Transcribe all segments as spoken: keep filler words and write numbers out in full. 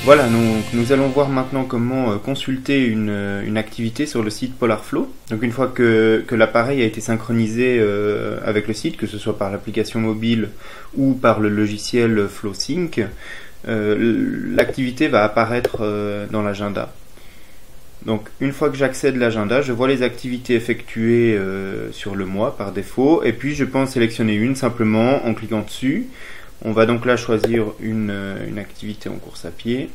Voilà, donc nous allons voir maintenant comment euh, consulter une, une activité sur le site Polarflow. Donc une fois que, que l'appareil a été synchronisé euh, avec le site, que ce soit par l'application mobile ou par le logiciel FlowSync, euh, l'activité va apparaître euh, dans l'agenda. Donc une fois que j'accède à l'agenda, je vois les activités effectuées euh, sur le mois par défaut, et puis je peux en sélectionner une simplement en cliquant dessus. On va donc là choisir une, une activité en course à pied.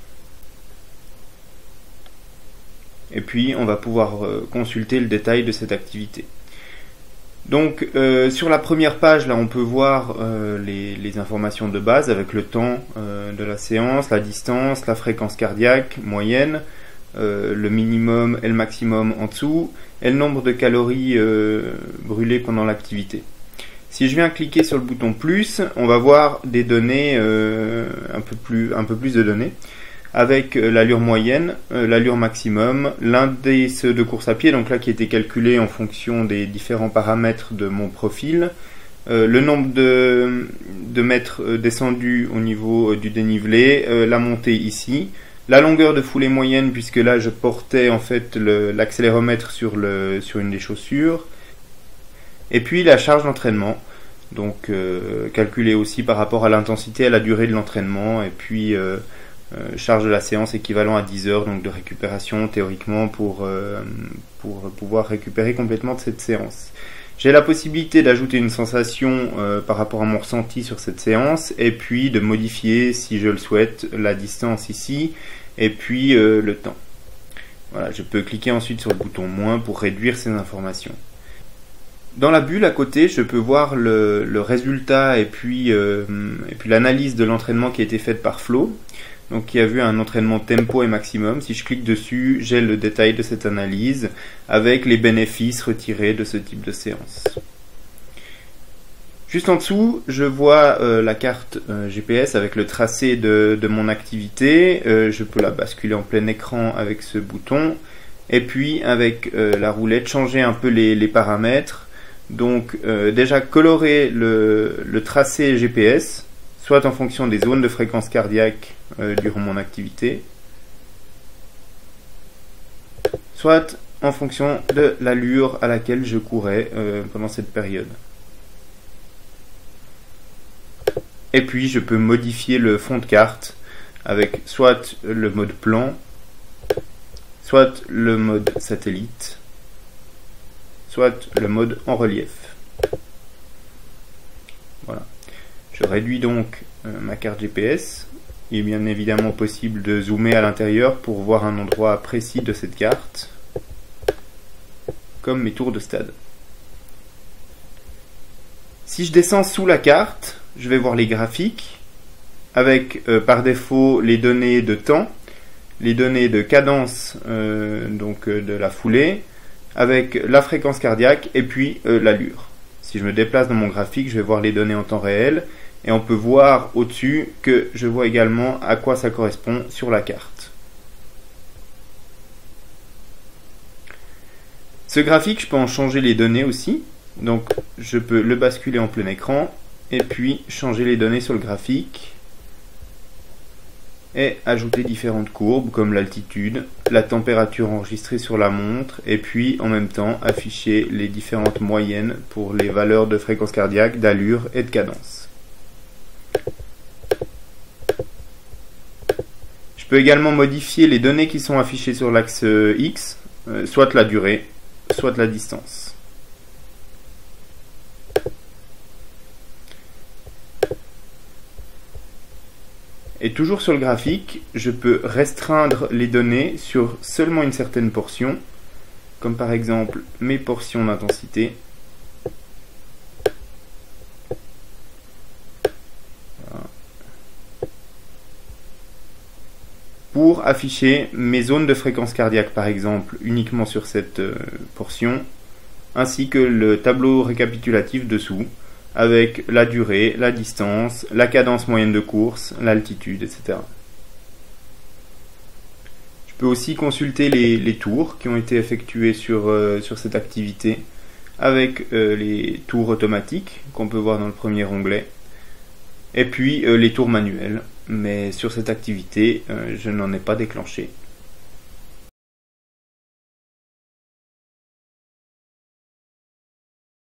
Et puis on va pouvoir euh, consulter le détail de cette activité. Donc euh, sur la première page, là on peut voir euh, les, les informations de base avec le temps euh, de la séance, la distance, la fréquence cardiaque moyenne, euh, le minimum et le maximum en dessous, et le nombre de calories euh, brûlées pendant l'activité. Si je viens cliquer sur le bouton plus, on va voir des données, euh, un, peu plus, un peu plus de données, avec euh, l'allure moyenne, euh, l'allure maximum, l'indice de course à pied, donc là qui a été calculé en fonction des différents paramètres de mon profil, euh, le nombre de, de mètres euh, descendus au niveau euh, du dénivelé, euh, la montée ici, la longueur de foulée moyenne, puisque là je portais en fait l'accéléromètre sur, le, sur une des chaussures, et puis la charge d'entraînement, donc euh, calculée aussi par rapport à l'intensité et à la durée de l'entraînement, et puis euh, euh, charge de la séance équivalent à dix heures donc de récupération théoriquement pour, euh, pour pouvoir récupérer complètement de cette séance. J'ai la possibilité d'ajouter une sensation euh, par rapport à mon ressenti sur cette séance, et puis de modifier, si je le souhaite, la distance ici, et puis euh, le temps. Voilà, je peux cliquer ensuite sur le bouton moins pour réduire ces informations. Dans la bulle à côté, je peux voir le, le résultat et puis, euh, et puis l'analyse de l'entraînement qui a été faite par Flow. Donc qui a vu un entraînement tempo et maximum. Si je clique dessus, j'ai le détail de cette analyse avec les bénéfices retirés de ce type de séance. Juste en dessous, je vois euh, la carte euh, G P S avec le tracé de, de mon activité. Euh, je peux la basculer en plein écran avec ce bouton. Et puis avec euh, la roulette, changer un peu les, les paramètres. Donc euh, déjà colorer le, le tracé G P S, soit en fonction des zones de fréquence cardiaque euh, durant mon activité, soit en fonction de l'allure à laquelle je courais euh, pendant cette période. Et puis je peux modifier le fond de carte avec soit le mode plan, soit le mode satellite, soit le mode en relief. Voilà. Je réduis donc euh, ma carte G P S. Il est bien évidemment possible de zoomer à l'intérieur pour voir un endroit précis de cette carte, comme mes tours de stade. Si je descends sous la carte, je vais voir les graphiques, avec euh, par défaut les données de temps, les données de cadence euh, donc euh, de la foulée, avec la fréquence cardiaque et puis euh, l'allure. Si je me déplace dans mon graphique, je vais voir les données en temps réel, et on peut voir au-dessus que je vois également à quoi ça correspond sur la carte. Ce graphique, je peux en changer les données aussi, donc je peux le basculer en plein écran, et puis changer les données sur le graphique, et ajouter différentes courbes comme l'altitude, la température enregistrée sur la montre, et puis en même temps afficher les différentes moyennes pour les valeurs de fréquence cardiaque, d'allure et de cadence. Je peux également modifier les données qui sont affichées sur l'axe X, euh, soit la durée, soit la distance. Et toujours sur le graphique, je peux restreindre les données sur seulement une certaine portion, comme par exemple mes portions d'intensité. Voilà. Pour afficher mes zones de fréquence cardiaque, par exemple, uniquement sur cette euh, portion, ainsi que le tableau récapitulatif dessous, avec la durée, la distance, la cadence moyenne de course, l'altitude, et cetera. Je peux aussi consulter les, les tours qui ont été effectués sur, euh, sur cette activité, avec euh, les tours automatiques qu'on peut voir dans le premier onglet, et puis euh, les tours manuels, mais sur cette activité, euh, je n'en ai pas déclenché.